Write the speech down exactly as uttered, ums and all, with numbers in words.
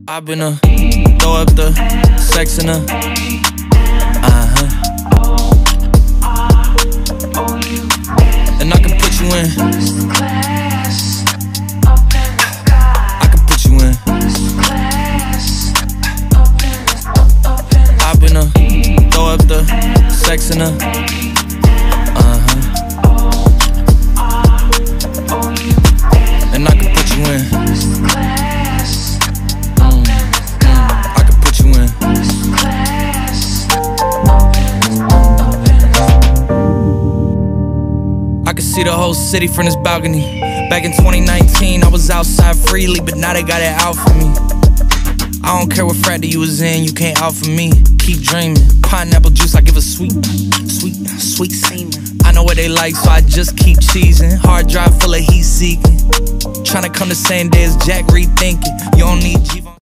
I've been a throw up the sex in a uh-huh. And I can put you in. I can put you in. I've been a throw up the sex in a uh-huh. And I can put you in. I can see the whole city from this balcony. Back in twenty nineteen, I was outside freely, but now they got it out for me. I don't care what frat you was in, you can't out for me. Keep dreaming. Pineapple juice, I give a sweet, sweet, sweet semen. I know what they like, so I just keep cheesing. Hard drive full of heat seeking. Tryna come the same day as Jack rethinking. You don't need G